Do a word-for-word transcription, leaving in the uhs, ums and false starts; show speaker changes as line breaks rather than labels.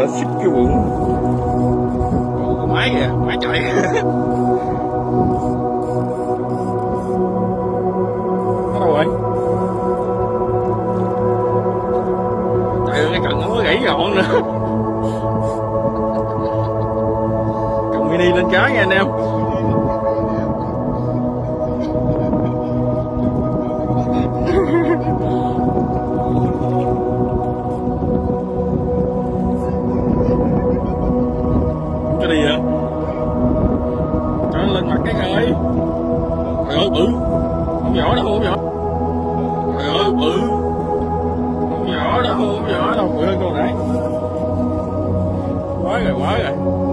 xích cái bụng. Ồ, máy kìa, máy chạy. Ở đâu rồi? Chạy cái cần nó mới gãy gọn nữa. Cần mini lên cái nha anh em. Cái gì vậy? Cho nó lên mặt cái ơi. Trời ơi bự. Không nhỏ đâu, không nhỏ. Trời ơi bự. Không nhỏ đâu, không nhỏ đâu, bự hơn con nãy. Quá rồi, quá rồi.